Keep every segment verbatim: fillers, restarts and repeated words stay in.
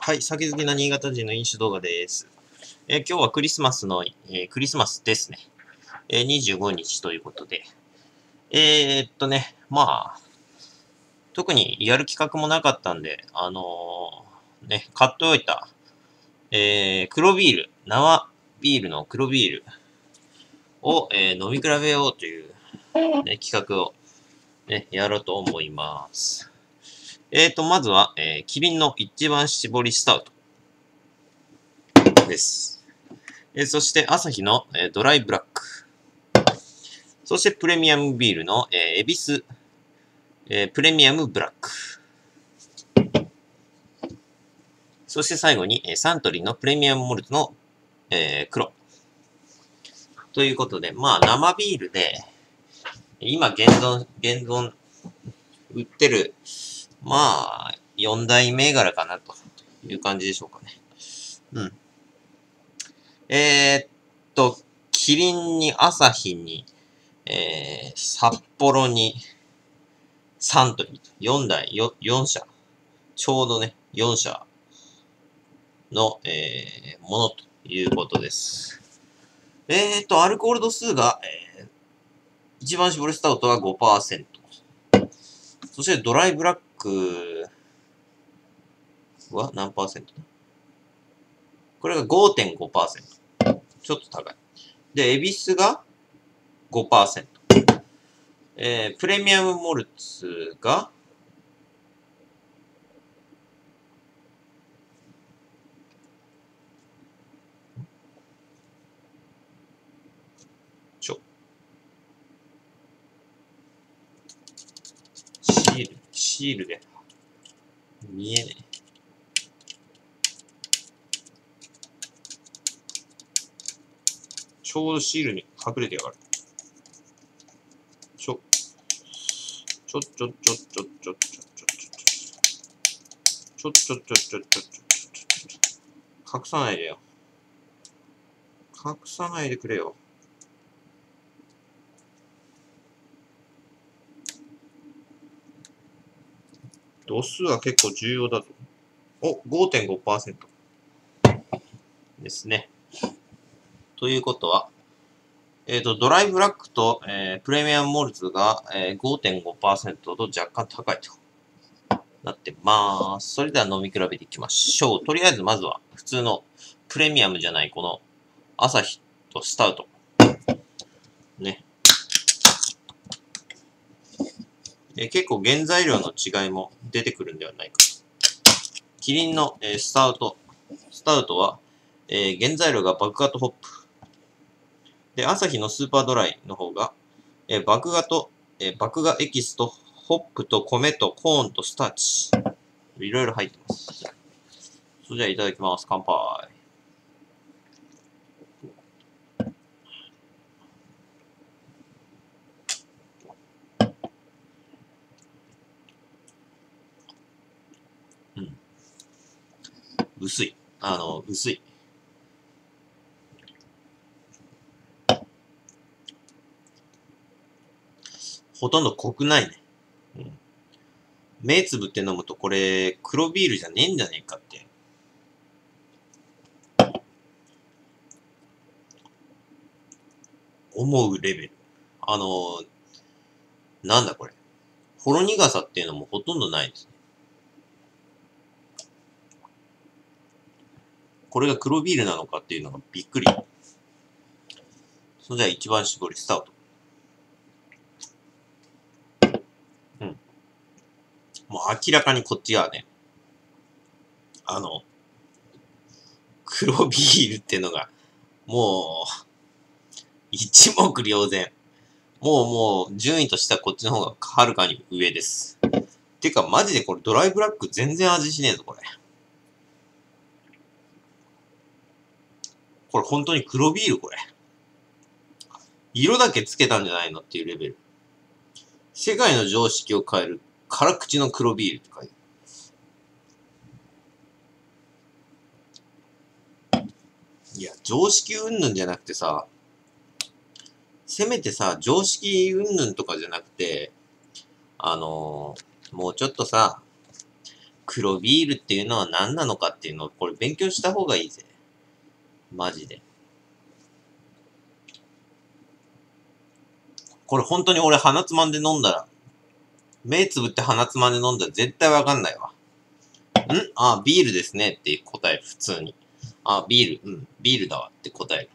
はい、酒好きな新潟人の飲酒動画です。えー今日はクリスマスの、えークリスマスですね。えーにじゅうごにちということで。えーっとね、まあ、特にやる企画もなかったんで、あのーね、買っておいた、えー黒ビール、生ビールの黒ビールを、えー飲み比べようという、ね、企画を、ね、やろうと思います。えーっと、まずは、えーキリンの一番搾りスタウトです。えーそして、アサヒの、えードライブラック。そして、プレミアムビールの、えー、エビス、えープレミアムブラック。そして最後に、えーサントリーのプレミアムモルトの、えー黒。ということで、まあ、生ビールで、今現存、現存、売ってる、まあ、よん大銘柄かなという感じでしょうかね。うん。えー、っと、キリンにアサヒに、えー、札幌に、サントリーと、よん大、よ、よん社。ちょうどね、よん社の、えー、ものということです。えーと、アルコール度数が、えー、一番搾りスタウトは ごパーセント。そしてドライブラックは何パーセント？これが ごてんごパーセント。ちょっと高い。で、エビスが ごパーセント。えー、プレミアムモルツがちょ。シール、シールで見えねえ。ちょうどシールに隠れてやがる。ちょ、ちょちょちょちょちょちょちょちょちょちょちょちょちょちょちょちょ隠さないでよ。隠さないでくれよ。度数は結構重要だぞ。お、ごてんごパーセント ですね。ということは、えっと、ドライブラックと、えープレミアムモルツが、えー、ごてんごパーセント と若干高いとなってます。それでは飲み比べていきましょう。とりあえずまずは普通のプレミアムじゃないこのアサヒとスタウト。ね。えー結構原材料の違いも出てくるんではないか。キリンの、えースタウト。スタウトは、えー原材料が麦芽とホップ。で、アサヒのスーパードライの方が、えー麦芽と、えー麦芽エキスとホップと米とコーンとスターチ。いろいろ入ってます。それじゃあいただきます。乾杯。うん。薄い。あの、薄い。ほとんど濃くないね。うん。目つぶって飲むとこれ、黒ビールじゃねえんじゃねえかって。思うレベル。あの、なんだこれ。ほろ苦さっていうのもほとんどないですね。これが黒ビールなのかっていうのがびっくり。それじゃあ一番搾りスタート。うん。もう明らかにこっちはね、あの、黒ビールっていうのが、もう、一目瞭然。もうもう、順位としてはこっちの方がはるかに上です。てか、マジでこれドライブラック全然味しねえぞ、これ。これ本当に黒ビールこれ。色だけつけたんじゃないのっていうレベル。世界の常識を変える辛口の黒ビールって書いてある。いや、常識云々じゃなくてさ、せめてさ、常識云々とかじゃなくて、あのー、もうちょっとさ、 黒ビールっていうのは何なのかっていうのを、これ勉強した方がいいぜ。マジで。これ本当に俺鼻つまんで飲んだら、目つぶって鼻つまんで飲んだら絶対わかんないわ。んあ、ビールですねって答える、普通に。あ、ビール、うん、ビールだわって答える。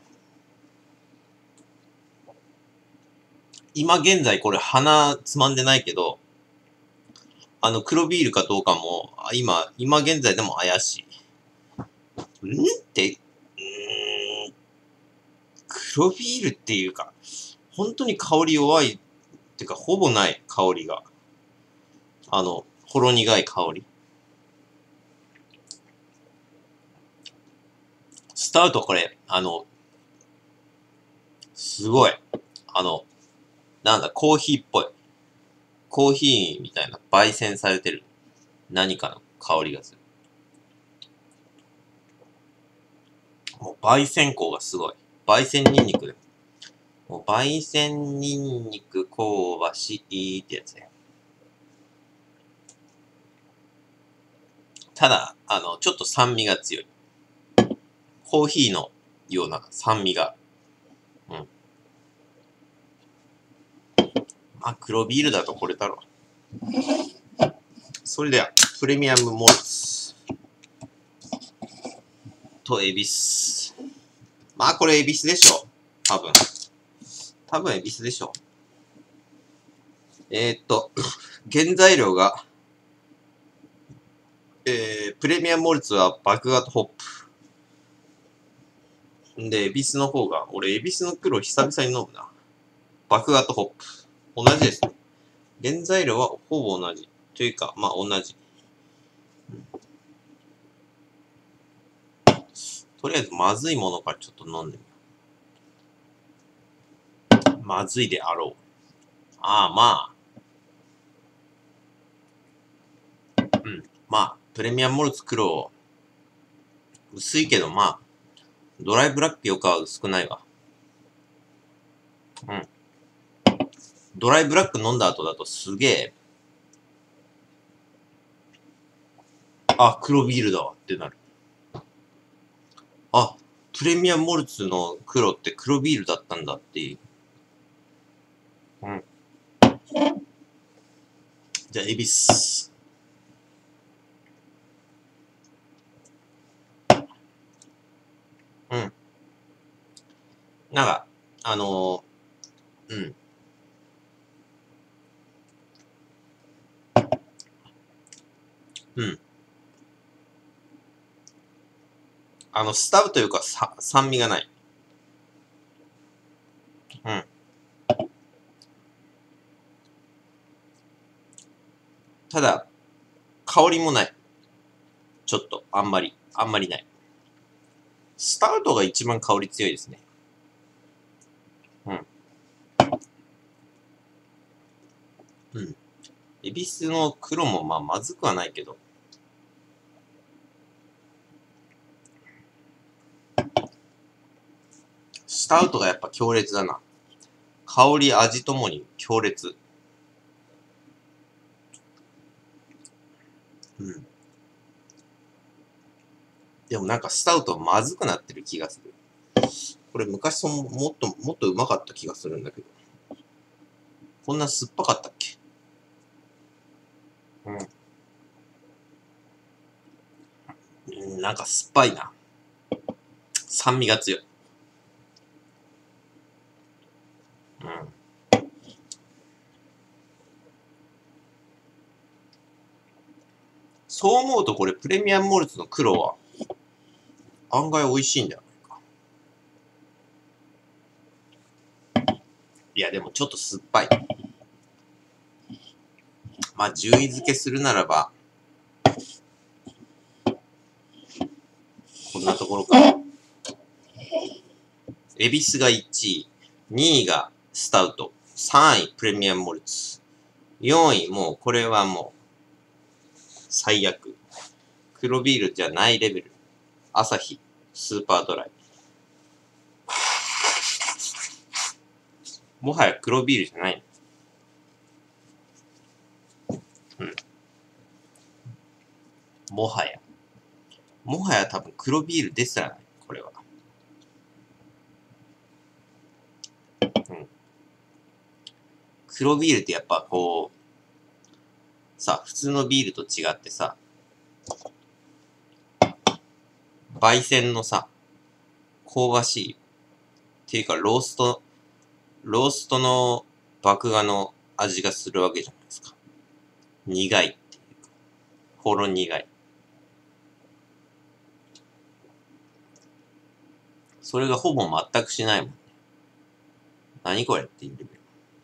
今現在これ鼻つまんでないけど、あの黒ビールかどうかも、今、今現在でも怪しい。んって、うーん、黒ビールっていうか、本当に香り弱い、ってかほぼない香りが。あの、ほろ苦い香り。スタウトこれ、あの、すごい。あの、なんだ、コーヒーっぽい。コーヒーみたいな焙煎されてる何かの香りがする。もう焙煎香がすごい。焙煎ニンニクで。もう焙煎ニンニク香ばしいってやつね。ただ、あの、ちょっと酸味が強い。コーヒーのような酸味が。うん。まあ、黒ビールだとこれだろう。それでは、プレミアムモルツとエビス。まあ、これエビスでしょ。多分。多分エビスでしょ。えー、っと、原材料が、えー、プレミアムモルツは麦芽とホップ。んで、エビスの方が、俺エビスの黒久々に飲むな。麦芽とホップ。同じですね。原材料はほぼ同じ。というか、まあ同じ。とりあえずまずいものからちょっと飲んでみよう。まずいであろう。ああ、まあ。うん。まあ、プレミアムモルツ黒、薄いけどまあ、ドライブラックよかは薄くないわ。うん。ドライブラック飲んだ後だとすげえ、あ、黒ビールだわってなる。あ、プレミアムモルツの黒って黒ビールだったんだっていう。うん。じゃあ、エビス。うん。なんか、あのー、うん。うん。あの、スタウというか、さ、酸味がない。うん。ただ、香りもない。ちょっと、あんまり、あんまりない。スタウトが一番香り強いですね。うん。うん。エビスの黒もまあまずくはないけど。スタウトがやっぱ強烈だな。香り、味ともに強烈。うん。でもなんかスタウトはまずくなってる気がする。これ昔そのもっと、もっとうまかった気がするんだけど。こんな酸っぱかったっけ？うん。うん、なんか酸っぱいな。酸味が強い。うん。そう思うとこれプレミアムモルツの黒は案外美味しいんだよ。いやでもちょっと酸っぱい。まあ順位付けするならば、こんなところか。エビスがいちい、にいがスタウト、さんいプレミアムモルツ、よんいもうこれはもう最悪。黒ビールじゃないレベル。アサヒ、スーパードライ。もはや黒ビールじゃない。うん。 もはや。もはや多分黒ビールですらない。これは。うん。黒ビールってやっぱこう、さ、普通のビールと違ってさ、焙煎のさ、香ばしい、っていうかロースト、ローストの麦芽の味がするわけじゃないですか。苦いっていうか、ほろ苦い。それがほぼ全くしないもんね。何これっていうレベル。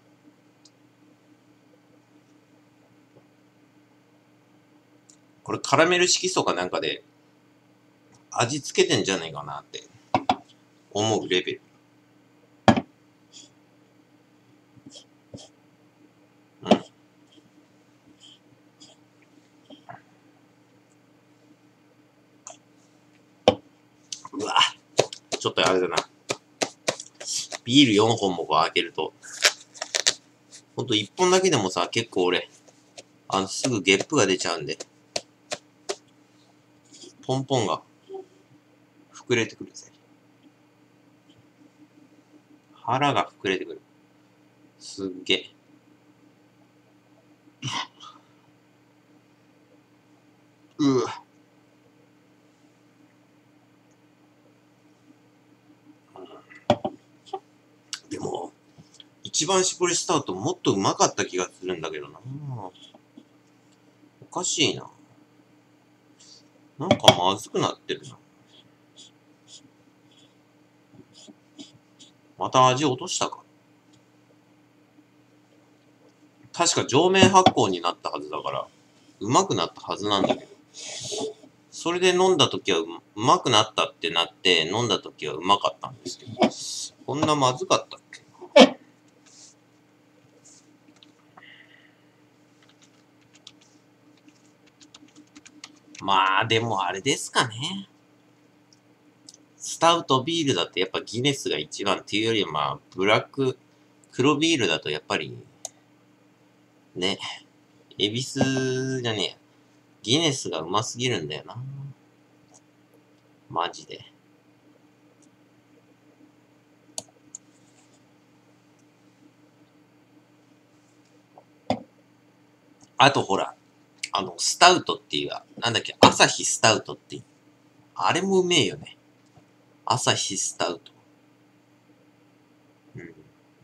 これカラメル色素かなんかで味付けてんじゃねえかなって思うレベル。うん。うわ、ちょっとあれだな。ビールよんほんもこう開けると、ほんといっぽんだけでもさ、結構俺、あの、すぐゲップが出ちゃうんで、ポンポンが膨れてくるぜ。腹が膨れてくる。すっげえ。うわ。でも、一番搾りスタウトもっとうまかった気がするんだけどな。おかしいな。なんかまずくなってるな。また味落としたか。確か上面発酵になったはずだから、うまくなったはずなんだけど。それで飲んだ時はうまくなったってなって、飲んだ時はうまかったんですけど、こんなまずかったっけ。まあ、でもあれですかね。スタウトビールだとやっぱギネスが一番っていうよりはまあ、ブラック、黒ビールだとやっぱり、ね、エビスじゃねえや。ギネスがうますぎるんだよな。マジで。あとほら、あの、スタウトっていう、なんだっけ、アサヒスタウトっていう。あれもうめえよね。アサヒスタウト。うん。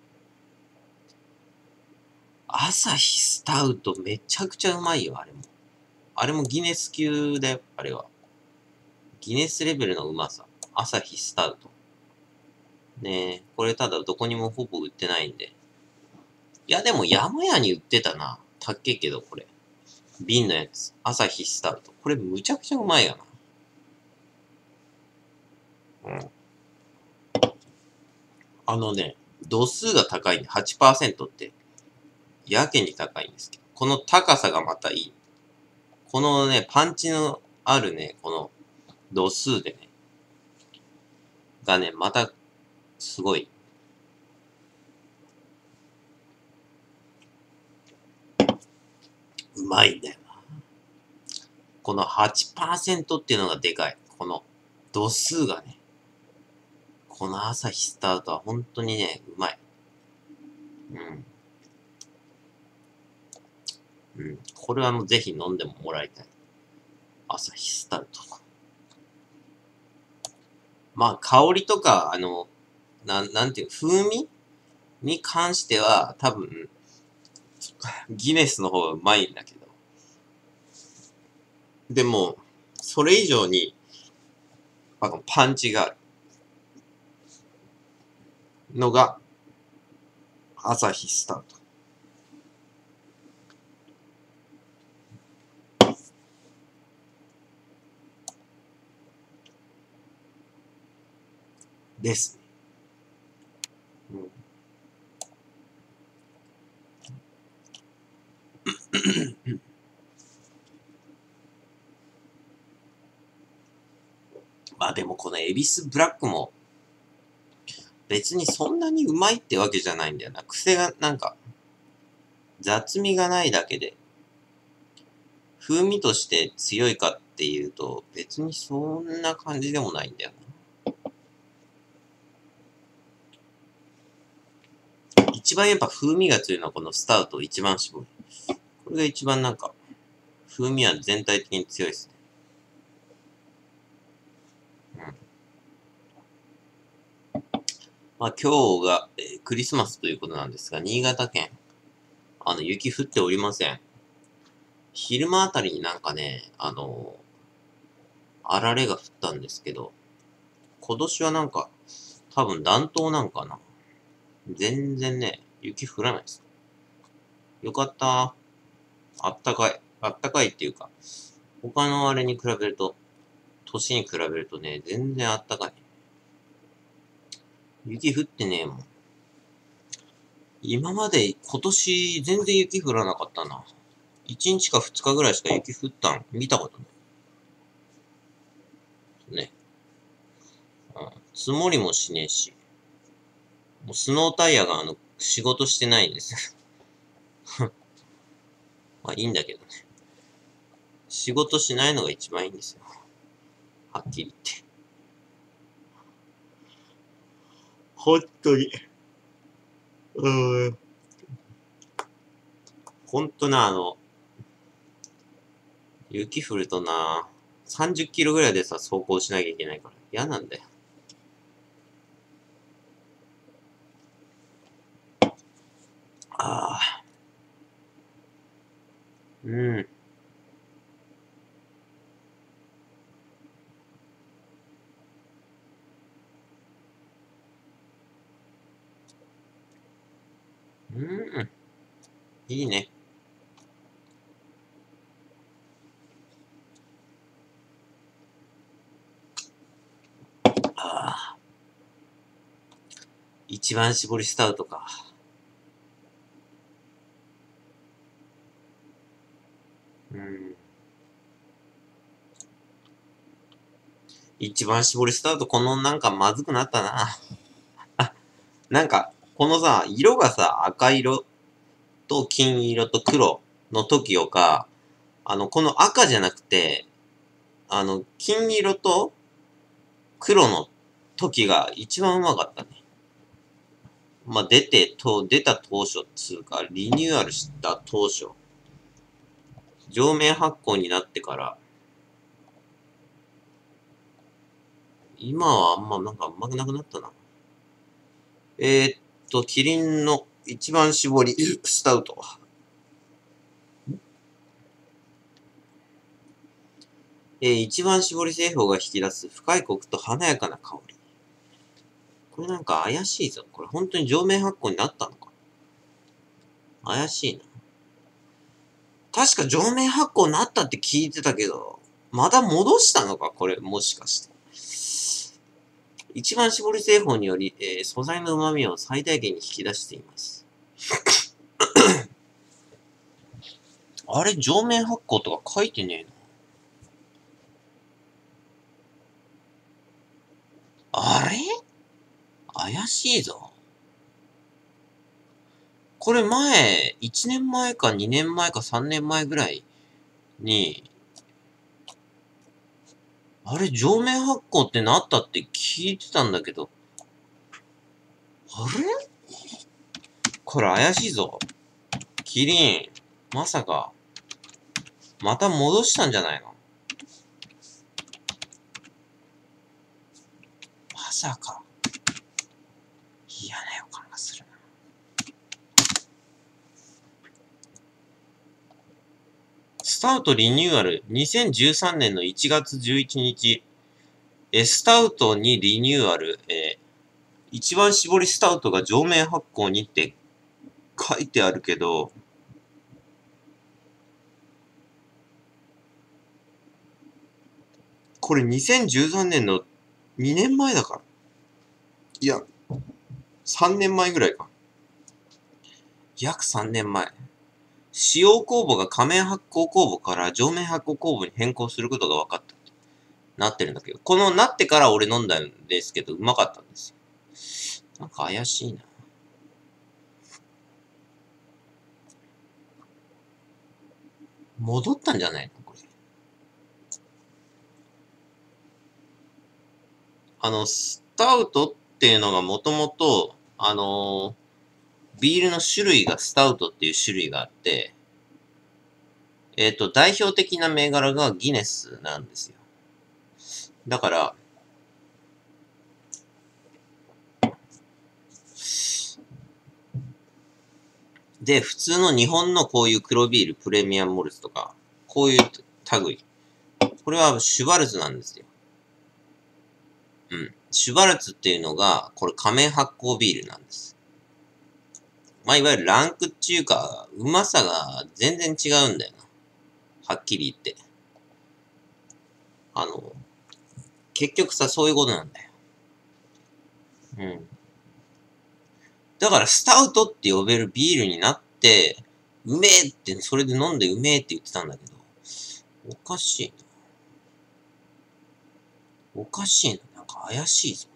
アサヒスタウトめちゃくちゃうまいよ、あれも。あれもギネス級だよ、あれは。ギネスレベルのうまさ。アサヒスタウト。ねえ、これただどこにもほぼ売ってないんで。いや、でも山屋に売ってたな。たっけけど、これ。瓶のやつ。アサヒスタウト。これむちゃくちゃうまいよな。うん。あのね、度数が高いんで、はちパーセントって、やけに高いんですけど、この高さがまたいい。このね、パンチのあるね、この度数でね、がね、また、すごい。うまいんだよな。この はちパーセント っていうのがでかい。この度数がね、この朝日スタートは本当にね、うまい。うん。うん。これはもうぜひ飲んでもらいたい。朝日スタート。まあ、香りとか、あの、なん、なんていう、風味に関しては、多分、ギネスの方がうまいんだけど。でも、それ以上に、あの、パンチがあるのが、朝日スタート。ですね。うん。まあでもこのエビスブラックも別にそんなにうまいってわけじゃないんだよな。癖がなんか雑味がないだけで風味として強いかっっていうと、別にそんな感じでもないんだよな。一番やっぱ風味が強いのはこのスタウト一番搾り。これが一番なんか、風味は全体的に強いですね。うん。まあ今日が、えークリスマスということなんですが、新潟県、あの、雪降っておりません。昼間あたりになんかね、あのーあられが降ったんですけど、今年はなんか、多分暖冬なんかな。全然ね、雪降らないです。よかった。あったかい。あったかいっていうか、他のあれに比べると、年に比べるとね、全然あったかい。雪降ってねえもん。今まで今年全然雪降らなかったな。いちにちかふつかぐらいしか雪降ったん見たことない。ね。うん。積もりもしねえし。もうスノータイヤがあの、仕事してないんですよ。まあいいんだけどね。仕事しないのが一番いいんですよ。はっきり言って。ほんとに。うーん。ほんとな、あの、雪降るとな、さんじゅっキロぐらいでさ、走行しなきゃいけないから嫌なんだよ。ああ。うん。うん。いいね。ああ。一番搾りスタウトか。うん。一番搾りスタウト、このなんかまずくなったな。あ、なんか、このさ、色がさ、赤色と金色と黒の時よか、あの、この赤じゃなくて、あの、金色と黒の時が一番うまかったね。まあ、出て、と、出た当初っつうか、リニューアルした当初。上面発酵になってから、今はあんまなんかうまくなくなったな。えー、っと、キリンの一番搾りスタウト。えー、一番搾り製法が引き出す深いコクと華やかな香り。これなんか怪しいぞ。これ本当に上面発酵になったのか。怪しいな。確か上面発酵になったって聞いてたけど、また戻したのかこれ、もしかして。一番搾り製法により、えー、素材の旨味を最大限に引き出しています。あれ、上面発酵とか書いてねえの？あれ怪しいぞ。これ前、いちねんまえかにねんまえかさんねんまえぐらいに、あれ、上面発酵ってなったって聞いてたんだけど、あれこれ怪しいぞ。キリン、まさか、また戻したんじゃないの？まさか。嫌な予感がするな。スタウトリニューアル、にせんじゅうさんねんのいちがつじゅういちにち、えスタウトにリニューアル、えー、一番搾りスタウトが上面発酵にって書いてあるけど、これにせんじゅうさんねんのにねんまえだから。いや、さんねんまえぐらいか。約さんねんまえ。使用酵母が下面発酵酵母から上面発酵酵母に変更することが分かった。なってるんだけど、このなってから俺飲んだんですけど、うまかったんですよ。なんか怪しいな。戻ったんじゃないのこれ。 あの、スタウトっていうのがもともと、あのー、ビールの種類がスタウトっていう種類があって、えっと、代表的な銘柄がギネスなんですよ。だから、で、普通の日本のこういう黒ビール、プレミアムモルツとか、こういう類。これはシュバルツなんですよ。うん。シュバルツっていうのが、これ仮面発酵ビールなんです。まあ、いわゆるランクっていうか、うまさが全然違うんだよな。はっきり言って。あの、結局さ、そういうことなんだよ。うん。だから、スタウトって呼べるビールになって、うめえって、それで飲んでうめえって言ってたんだけど、おかしいな。おかしいな。なんか怪しいぞ。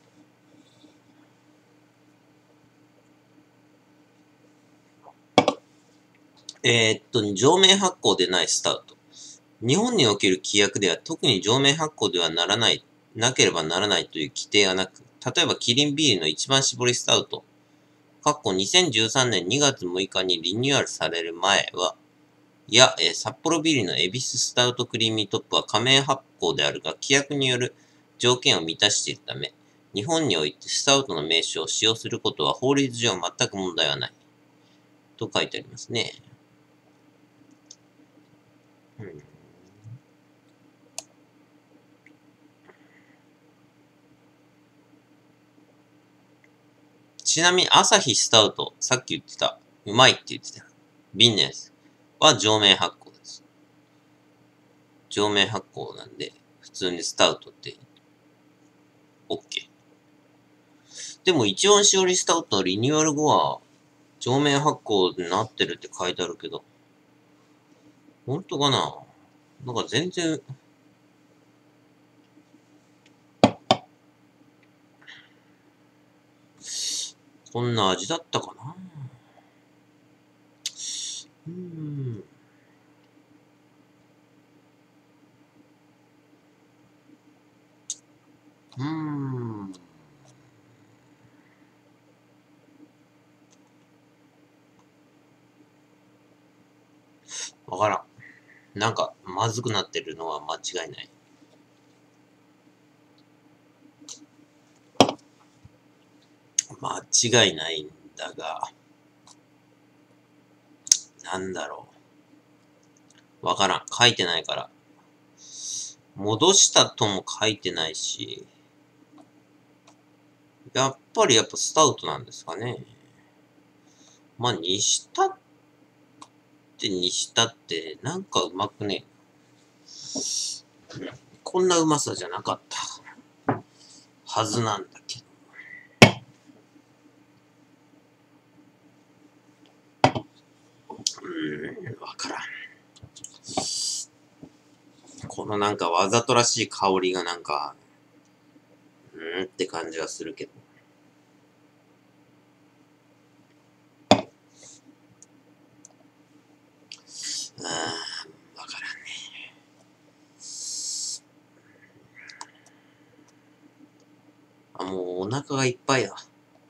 えー、っと、上面発酵でないスタウト。日本における規約では特に上面発酵ではならない、なければならないという規定がなく、例えばキリンビールの一番搾りスタウト、かっこにせんじゅうさんねんにがつむいかにリニューアルされる前は、いや、えー、札幌ビールのエビススタウトクリーミートップは仮面発酵であるが、規約による条件を満たしているため、日本においてスタウトの名称を使用することは法律上全く問題はない。と書いてありますね。うん、ちなみに、アサヒスタウト、さっき言ってた、うまいって言ってた。瓶のやつは上面発酵です。上面発酵なんで、普通にスタウトって、OK。でも、一音しおりスタウトはリニューアル後は、上面発酵になってるって書いてあるけど、本当かな？なんか全然、こんな味だったかな？うーん。うーん。わからん。なんか、まずくなってるのは間違いない。間違いないんだが、なんだろう。わからん。書いてないから。戻したとも書いてないし、やっぱりやっぱスタウトなんですかね。まあ、にしたってにしたって、なんかうまくね。こんなうまさじゃなかったはずなんだけど。うーん、わからん。このなんかわざとらしい香りがなんか、うーんって感じはするけど。うーん、わからんね。あ、もうお腹がいっぱいだ。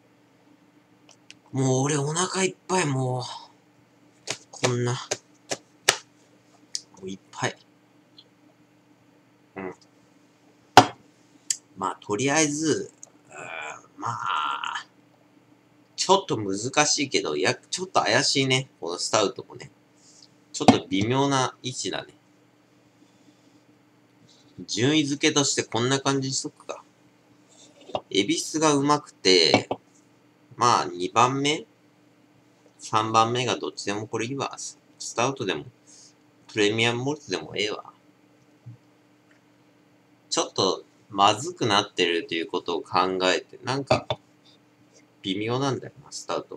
もう俺お腹いっぱいもう。こんな。もういっぱい。うん。まあ、とりあえず、まあ、ちょっと難しいけど、や、ちょっと怪しいね。このスタウトもね。ちょっと微妙な位置だね。順位付けとしてこんな感じにしとくか。エビスがうまくて、まあにばんめ ?さん 番目がどっちでもこれいいわ。スタウトでも、プレミアムモルツでもええわ。ちょっとまずくなってるということを考えて、なんか微妙なんだよな、スタウト。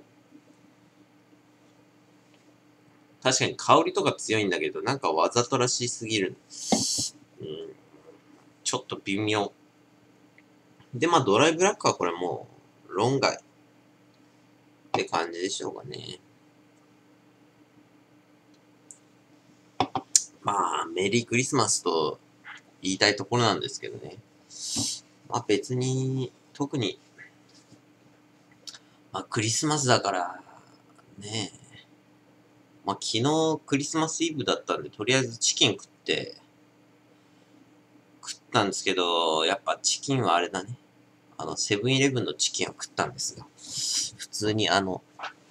確かに香りとか強いんだけど、なんかわざとらしすぎる。うん、ちょっと微妙。で、まあドライブラックはこれもう論外って感じでしょうかね。まあ、メリークリスマスと言いたいところなんですけどね。 まあ別に、特に、まあクリスマスだから、ねえ。まあ昨日クリスマスイブだったんで、とりあえずチキン食って、食ったんですけど、やっぱチキンはあれだね。あの、セブンイレブンのチキンを食ったんですよ。普通にあの、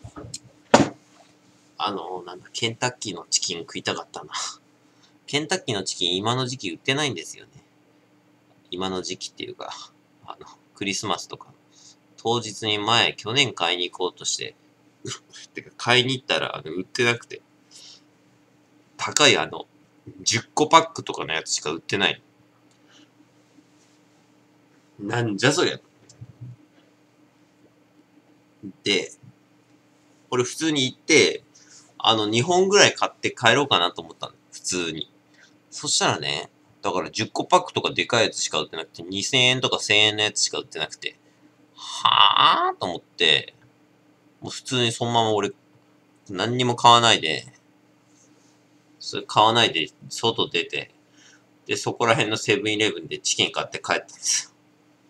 あの、なんだ、ケンタッキーのチキン食いたかったな。ケンタッキーのチキン今の時期売ってないんですよね。今の時期っていうか、あの、クリスマスとか。当日に前、去年買いに行こうとして、てか買いに行ったら、あの、売ってなくて。高いあの、じゅっこパックとかのやつしか売ってない。なんじゃそりゃ。で、俺普通に行って、あの、にほんぐらい買って帰ろうかなと思ったの。普通に。そしたらね、だからじゅっこパックとかでかいやつしか売ってなくて、にせんえんとかせんえんのやつしか売ってなくて、はぁーと思って、もう普通にそのまま俺、何にも買わないで、それ買わないで、外出て、で、そこら辺のセブンイレブンでチキン買って帰ったんですよ。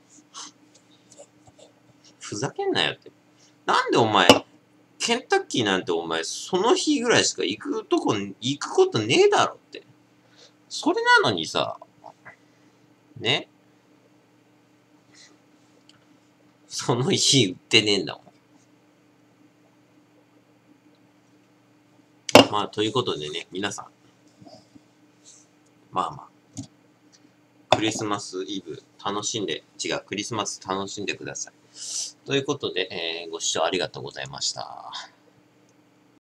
ふざけんなよって。なんでお前、ケンタッキーなんてお前、その日ぐらいしか行くとこ、行くことねえだろって。それなのにさ、ね。その日売ってねえんだもん。まあ、ということでね、皆さん。まあまあ。クリスマスイブ楽しんで、違う、クリスマス楽しんでください。ということで、えー、ご視聴ありがとうございました。